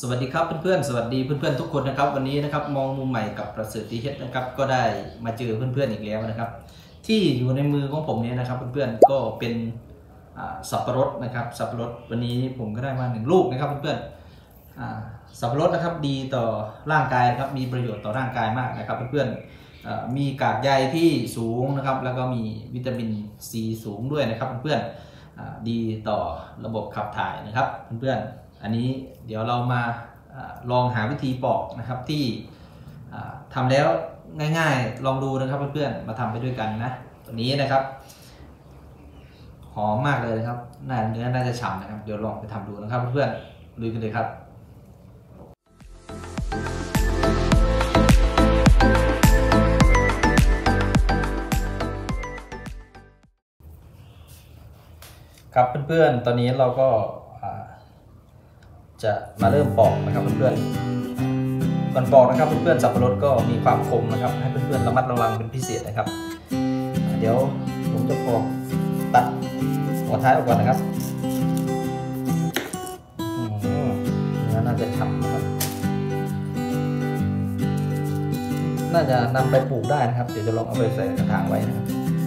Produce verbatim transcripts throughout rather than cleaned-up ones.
สวัสดีครับเพื่อนๆสวัสดีเพื่อนๆทุกคนนะครับวันนี้นะครับมองมุมใหม่กับประเสริฐตีเฮ็ดนะครับก็ได้มาเจอเพื่อนๆอีกแล้วนะครับที่อยู่ในมือของผมนี้นะครับเพื่อนๆก็เป็นสับปะรดนะครับสับปะรดวันนี้ผมก็ได้มาหนึ่งลูกนะครับเพื่อนๆสับปะรดนะครับดีต่อร่างกายครับมีประโยชน์ต่อร่างกายมากนะครับเพื่อนๆมีกากใยที่สูงนะครับแล้วก็มีวิตามินซีสูงด้วยนะครับเพื่อนๆดีต่อระบบขับถ่ายนะครับเพื่อนๆอันนี้เดี๋ยวเรามาลองหาวิธีปอกนะครับที่ทำแล้วง่ายๆลองดูนะครับเพื่อนๆมาทำไปด้วยกันนะตัวนี้นะครับหอมมากเลยนะครับน่าเนื้อน่าจะฉ่ำนะครับเดี๋ยวลองไปทำดูนะครับเพื่อนๆลุยกันเลยครับครับเพื่อนๆตอนนี้เราก็จะมาเริ่มปอกนะครับเพื่อนๆก่อนปอกนะครับเพื่อนๆสับปะรดก็มีความคมนะครับให้เพื่อนๆระมัดระวังเป็นพิเศษนะครับเดี๋ยวผมจะปอกตัดหัวท้ายออกก่อนนะครับเนื้อน่าจะฉ่ำนะครับน่าจะนำไปปลูกได้นะครับเดี๋ยวจะลองเอาไปใส่กระถางไว้นะครับ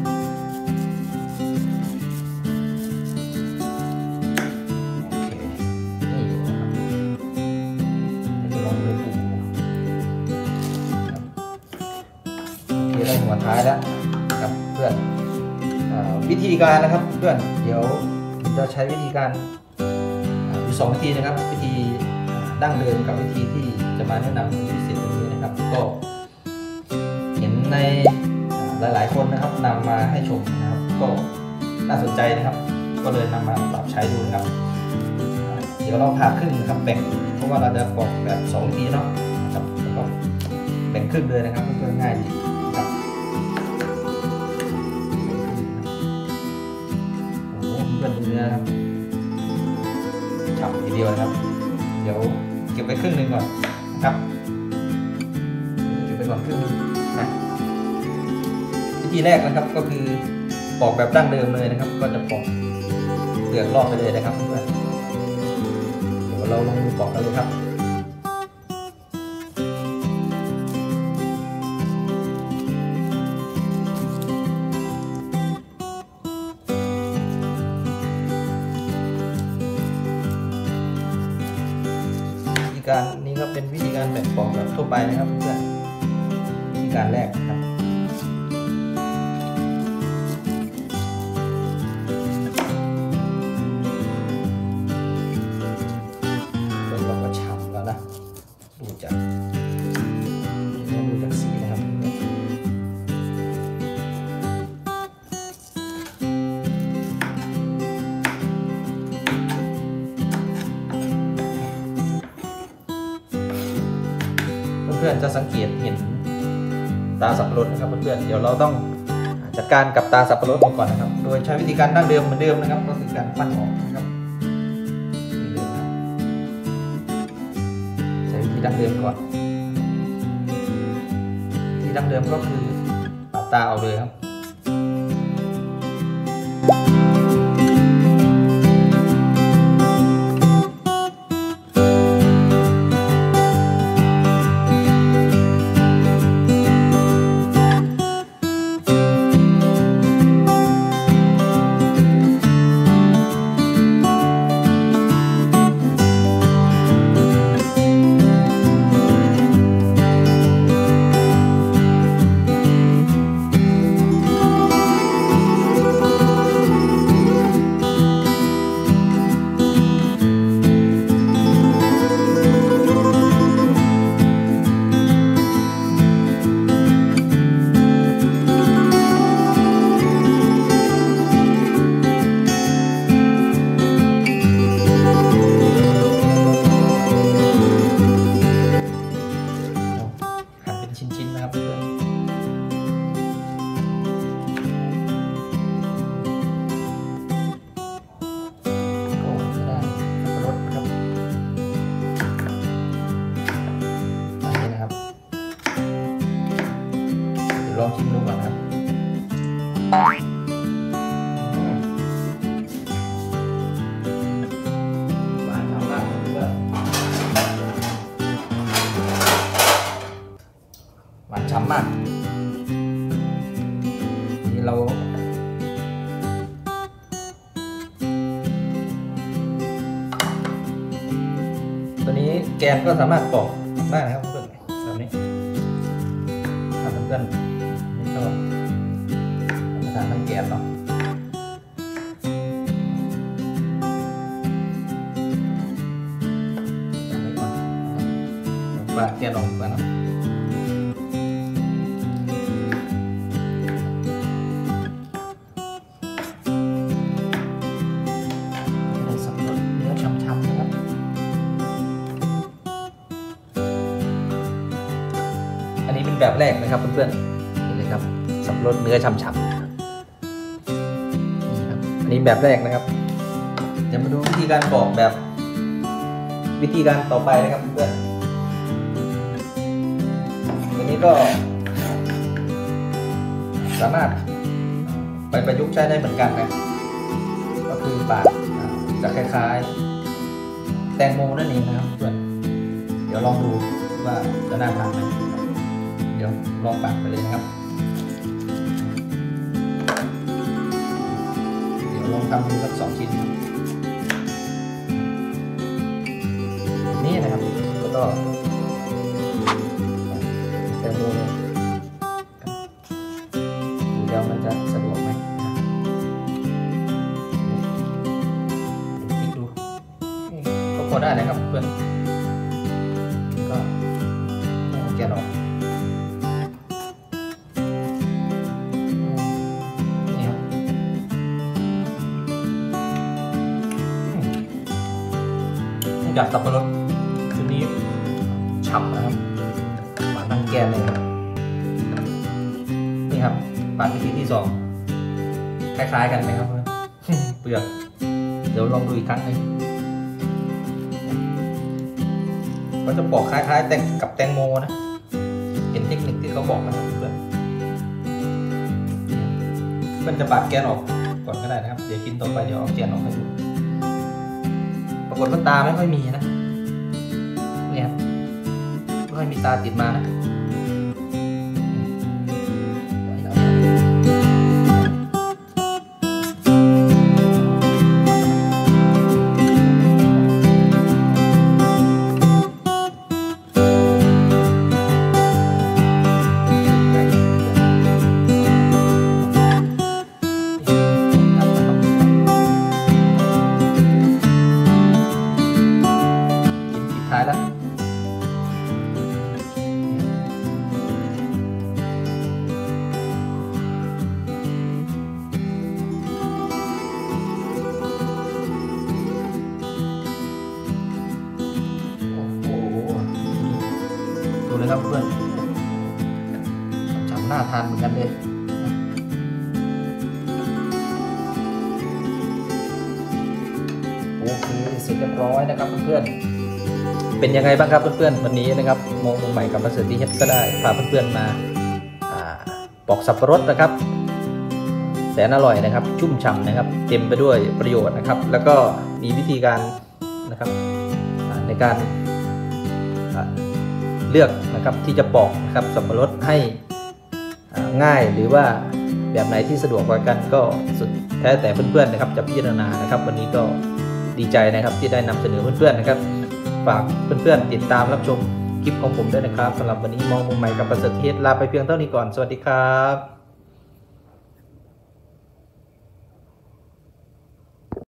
ได้หัวท้ายแล้วครับเพื่อนวิธีการนะครับเพื่อนเดี๋ยวผมจะใช้วิธีการอยู่สองวิธีนะครับวิธีดั้งเดิมกับวิธีที่จะมาแนะนำพิเศษตรงนี้นะครับก็เห็นในหลายๆคนนะครับนำมาให้ชมนะครับก็น่าสนใจนะครับก็เลยนำมาปรับใช้ดูนะครับเดี๋ยวเราผ่าครึ่งนะครับแบ่งเพราะว่าเราจะปอกแบบสองวิธีเนาะนะครับแล้วก็แบ่งครึ่งเลยนะครับเพื่อง่ายดีเนื้อครับฉ่ำทีเดียวนะครับเดี๋ยวเก็บไปครึ่งหนึ่งก่อนนะครับเก็บไปก่อนครึ่งนึงนะวิธีแรกนะครับก็คือปอกแบบดั้งเดิมเลยนะครับก็จะปอกเปลือกรอบไปเลยนะครับเพื่อนเดี๋ยวเราลงมือปอกกันเลยครับการนี้ก็เป็นวิธีการแบ่งปอกแบบทั่วไปนะครับเพื่อนวิธีการแรกครับเริ่มเราก็ฉ่ำแล้วนะดูจากดูจากสีนะครับเพื่อนๆจะสังเกตเห็นตาสับปะรดนะครับเพื่อนๆเดี๋ยวเราต้องจัดการกับตาสับปะรดก่อนนะครับโดยใช้วิธีการดั้งเดิมเหมือนเดิมนะครับก็คือการปั้นออกนะครับใช้วิธีดั้งเดิมก่อนที่ดั้งเดิมก็คือปาดตาเอาเลยครับแกนก็สามารถปอกได้นะครับเพื่อนแบบนี้ถ้าเพื่อนไม่ชอบทานทั้งแกนเนาะปาดแกนออกก่อนเนาะสับปะรดเนื้อช้ำๆนะครับอันนี้เป็นแบบแรกนะครับเพื่อนๆนี่เลยครับสับปะรดเนื้อช้ำๆนี่ครับอันนี้แบบแรกนะครับเดี๋ยวมาดูวิธีการปอกแบบวิธีการต่อไปนะครับเพื่อนอันนี้ก็สามารถไปประยุกต์ใช้ได้เหมือนกันนะก็คือปาดจะคล้ายๆแตงโมนั่นเองนะครับเพื่อนเดี๋ยวลองดูว่าจะน่าทานไหมเดี๋ยวลองปาดไปเลยนะครับเดี๋ยวลองทำดูสักสองชิ้นนี่นะครับแล้วก็แตงโมเดี๋ยวมันจะสะดวกไหมดูดูก็พอได้นะครับเพื่อนก็แกะออกนี่ครับจากสับปะรดชุดนี้ฉ่ำนะครับปาดทั้งแกนเลยครับนี่ครับปาดวิธีที่สองคล้ายๆกันไหมครับเปลือกเดี๋ยวลองดูอีกครั้งหนึ่งก็จะปอกคล้ายๆแตงกับแตงโมนะเห็นเทคนิคที่เขาบอกนะครับเพื่อนมันจะปาดแกนออกก่อนก็ได้นะครับเดี๋ยวกินต่อไปเดี๋ยวเอาแกนออกให้ดูปรากฏว่าตาไม่ค่อยมีนะเนี่ยไม่ค่อยมีตาติดมานะท้ายแล้วโอ้โหดูเลยครับเพื่อนจำหน้าทานเหมือนกันเลยโอเคเสร็จเรียบร้อยนะครับเพื่อนเป็นยังไงบ้างครับเพื่อนๆวันนี้นะครับมองมุมใหม่กับประเสริฐที่เฮ็ดก็ได้พาเพื่อนๆมาปอกสับปะรดนะครับแสนอร่อยนะครับชุ่มฉ่ำนะครับเต็มไปด้วยประโยชน์นะครับแล้วก็มีวิธีการนะครับในการเลือกนะครับที่จะปอกนะครับสับปะรดให้ง่ายหรือว่าแบบไหนที่สะดวกกว่ากันก็สุดแท้แต่เพื่อนๆนะครับจะพิจารณานะครับวันนี้ก็ดีใจนะครับที่ได้นำเสนอเพื่อนๆนะครับฝากเพื่อนๆติดตามรับชมคลิปของผมด้วยนะครับสำหรับวันนี้มองมุมใหม่กับประเสริฐเทศลาไปเพียงเท่านี้ก่อนสวัสดีครับ